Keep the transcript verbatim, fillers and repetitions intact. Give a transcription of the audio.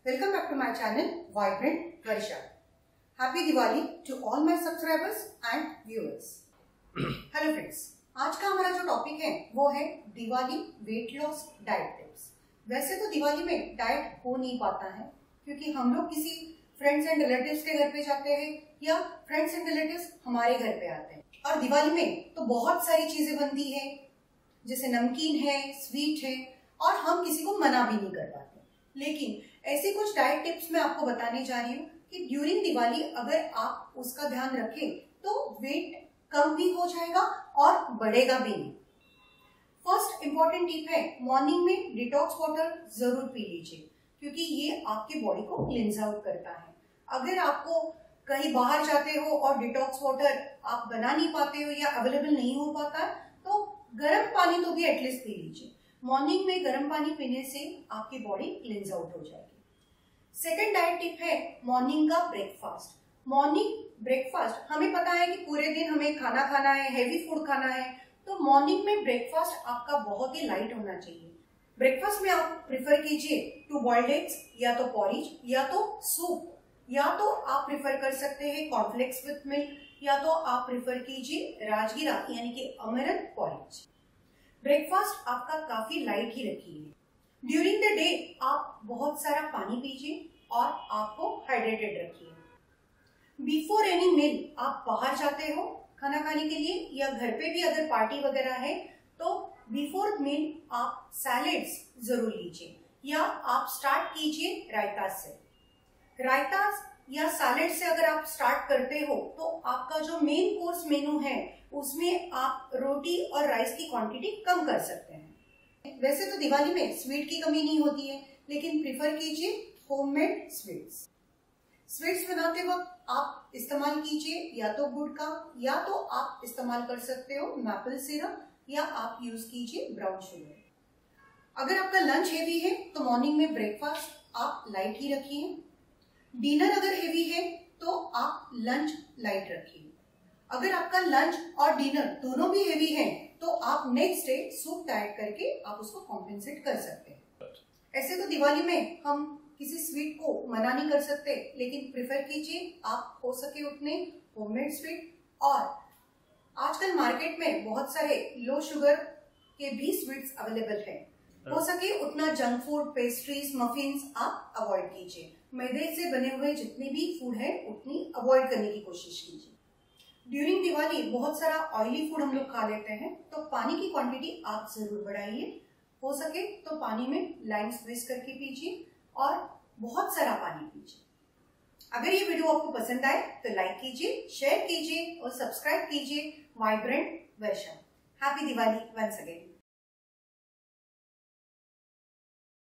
Welcome back to my channel Vibrant Varsha. Happy Diwali to all my subscribers and viewers. Hello friends, आज का हमारा जो topic है वो है Diwali weight loss diet tips. वैसे तो दिवाली में डाइट हो नहीं पाता है क्योंकि हम लोग किसी फ्रेंड्स एंड रिलेटिव्स के घर पे जाते हैं या फ्रेंड्स एंड रिलेटिव्स हमारे घर पे आते हैं, और दिवाली में तो बहुत सारी चीजें बनती है, जैसे नमकीन है, स्वीट है, और हम किसी को मना भी नहीं कर पाते। लेकिन ऐसी कुछ डाइट टिप्स मैं आपको बताने जा रही हूँ कि ड्यूरिंग दिवाली अगर आप उसका ध्यान रखें तो वेट कम भी हो जाएगा और बढ़ेगा भी नहीं। फर्स्ट इंपॉर्टेंट टिप है, मॉर्निंग में डिटॉक्स वाटर जरूर पी लीजिए क्योंकि ये आपके बॉडी को क्लींस आउट करता है। अगर आपको कहीं बाहर जाते हो और डिटॉक्स वाटर आप बना नहीं पाते हो या अवेलेबल नहीं हो पाता है तो गर्म पानी तो भी एटलीस्ट पी लीजिए। मॉर्निंग में गर्म पानी पीने से आपकी बॉडी क्लींस आउट हो जाएगी। सेकेंड डाइट टिप है मॉर्निंग का ब्रेकफास्ट। मॉर्निंग ब्रेकफास्ट, हमें पता है कि पूरे दिन हमें खाना खाना है, हैवी फूड खाना है, तो मॉर्निंग में ब्रेकफास्ट आपका बहुत ही लाइट होना चाहिए। ब्रेकफास्ट में आप प्रिफर कीजिए टू बॉइल्ड एग्स, या तो पॉरिज, या तो सूप, या तो आप प्रिफर कर सकते हैं कॉर्नफ्लेक्स विथ मिल्क, या तो आप प्रिफर कीजिए राजगीरा यानी कि अमरंथ पॉरिज। ब्रेकफास्ट आपका काफी लाइट ही रखिए। ड्यूरिंग द डे आप बहुत सारा पानी पीजिए और आपको हाइड्रेटेड रखिए। बिफोर एनी मील आप बाहर जाते हो खाना खाने के लिए या घर पे भी अगर पार्टी वगैरह है तो बिफोर मील आप सैलेड्स जरूर लीजिए या आप स्टार्ट कीजिए रायता से। रायता या सैलेड से अगर आप स्टार्ट करते हो तो आपका जो मेन कोर्स मेनू है उसमें आप रोटी और राइस की क्वांटिटी कम कर सकते हैं। वैसे तो दिवाली में स्वीट की कमी नहीं होती है, लेकिन प्रिफर कीजिए होममेड स्वीट्स। स्वीट्स बनाते वक्त आप इस्तेमाल कीजिए या तो गुड़ का, या तो आप इस्तेमाल कर सकते हो मैपल सिरप, या आप यूज कीजिए ब्राउन शुगर। अगर आपका लंच हेवी है तो मॉर्निंग में ब्रेकफास्ट आप लाइट ही रखिए। डिनर अगर हेवी है तो आप लंच लाइट रखिए। अगर आपका लंच और डिनर दोनों भी हेवी हैं तो आप नेक्स्ट डे सूप डाइट करके आप उसको कॉम्पेंसेट कर सकते हैं। ऐसे तो दिवाली में हम किसी स्वीट को मना नहीं कर सकते, लेकिन प्रिफर कीजिए आप हो सके उतने होममेड स्वीट। और आजकल मार्केट में बहुत सारे लो शुगर के भी स्वीट्स अवेलेबल हैं। हो सके उतना जंक फूड, पेस्ट्रीज, मफिन्स आप अवॉइड कीजिए। मैदे से बने हुए जितने भी फूड है उतनी अवॉइड करने की कोशिश कीजिए। ड्यूरिंग दिवाली बहुत सारा ऑयली फूड हम लोग खा लेते हैं, तो पानी की क्वांटिटी आप जरूर बढ़ाइए। हो सके तो पानी में लाइम स्क्वीज करके पीजिए और बहुत सारा पानी पीजिए। अगर ये वीडियो आपको पसंद आए तो लाइक कीजिए, शेयर कीजिए और सब्सक्राइब कीजिए vibrant Varsha. Happy Diwali once again.